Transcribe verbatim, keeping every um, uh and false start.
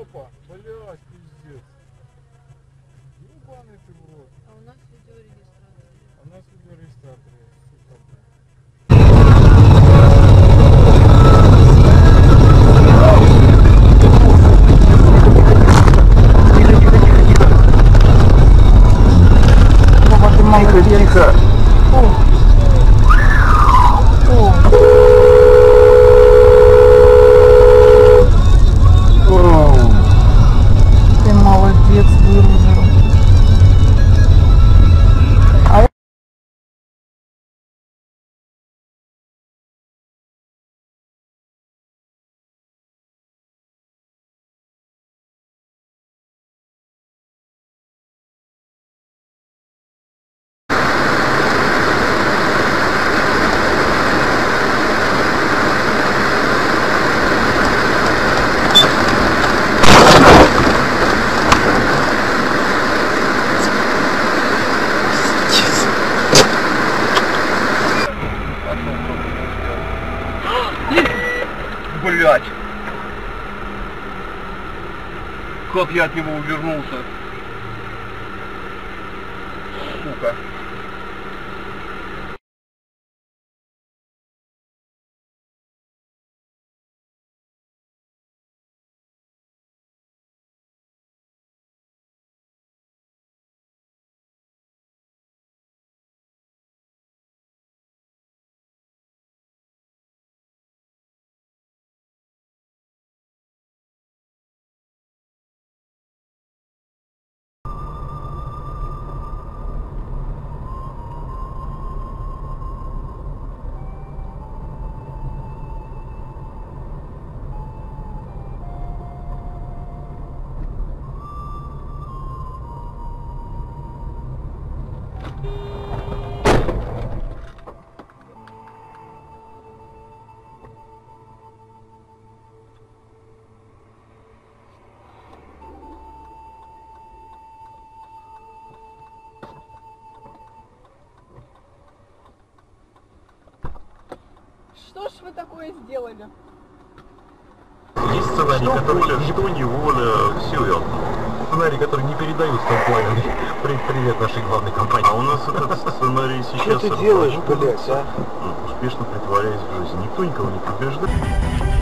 Опа, блядь, пиздец. Ебаный ты в рот. А у нас видеорегистратор. А у нас видеорегистратор есть, сука, блядь. Тихо, тихо. Ты молодец, выругал. А Блять! Как я от него увернулся? Сука! Что ж вы такое сделали? Есть сценарий, который никто не воля, все ясно. Сценарий, который не передают в том плане. Привет нашей главной компании. А у нас этот сценарий сейчас... Что ты делаешь, блядь, а? Успешно притворяясь в жизнь. Никто никого не побеждает.